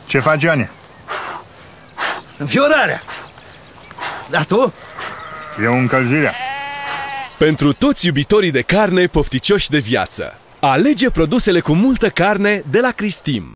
Ce faci, Ioane? Înfiorarea. Dar tu? Eu încălzirea. Pentru toți iubitorii de carne pofticioși de viață, alege produsele cu multă carne de la Cristim.